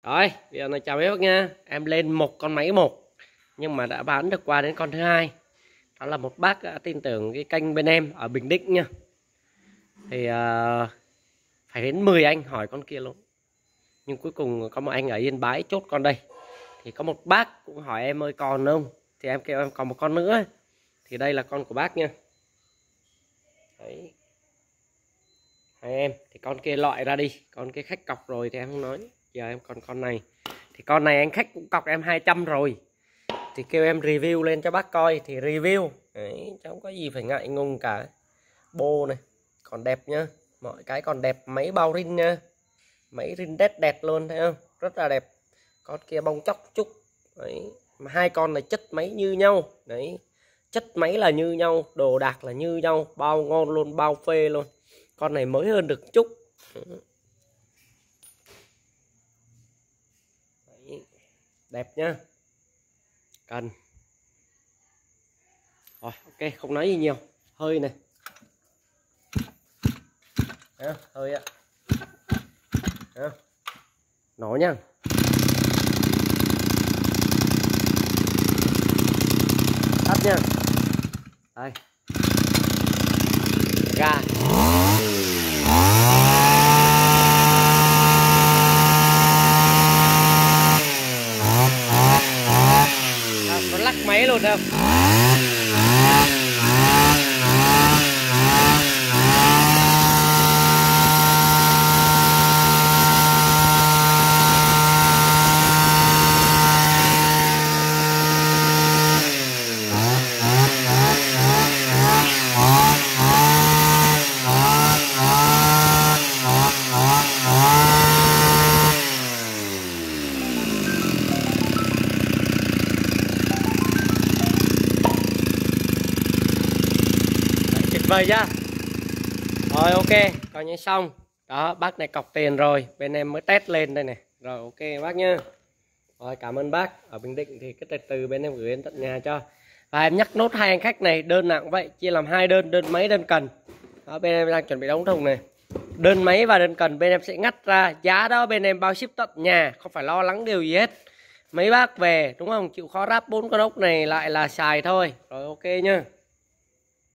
Rồi, bây giờ này chào mấy bác nha. Em lên một con máy một nhưng mà đã bán được qua đến con thứ hai. Đó là một bác đã tin tưởng cái kênh bên em ở Bình Định nha. Thì phải đến 10 anh hỏi con kia luôn. Nhưng cuối cùng có một anh ở Yên Bái chốt con đây. Thì có một bác cũng hỏi em ơi còn không? Thì em kêu em còn một con nữa. Thì đây là con của bác nha. Đấy. Hai em thì con kia loại ra đi, con kia khách cọc rồi thì em không nói. Giờ em còn con này. Thì con này anh khách cũng cọc em 200 rồi. Thì kêu em review lên cho bác coi thì review. Đấy, chẳng có gì phải ngại ngùng cả. Bô này còn đẹp nhá, mọi cái còn đẹp, máy bao rin nha, máy rin đét đẹp luôn, thấy không, rất là đẹp. Con kia bông chóc chút đấy, mà hai con này chất máy như nhau đấy, chất máy là như nhau, đồ đạc là như nhau, bao ngon luôn, bao phê luôn. Con này mới hơn được chút đấy, đẹp nhá, cần rồi. Ok, không nói gì nhiều. Hơi này à, hơi ạ à, nổ nha. Tắt nha. Đây ga nó lắc máy luôn đâu. Vời nhá. Rồi ok, coi như xong. Đó, bác này cọc tiền rồi, bên em mới test lên đây này. Rồi ok bác nhá. Rồi cảm ơn bác. Ở Bình Định thì cái từ bên em gửi đến tận nhà cho. Và em nhắc nốt hai anh khách này, đơn nặng vậy, chia làm hai đơn, đơn máy đơn cần. Đó, bên em đang chuẩn bị đóng thùng này. Đơn máy và đơn cần bên em sẽ ngắt ra, giá đó bên em bao ship tận nhà, không phải lo lắng điều gì hết. Mấy bác về đúng không, chịu khó ráp 4 con ốc này lại là xài thôi. Rồi ok nhá.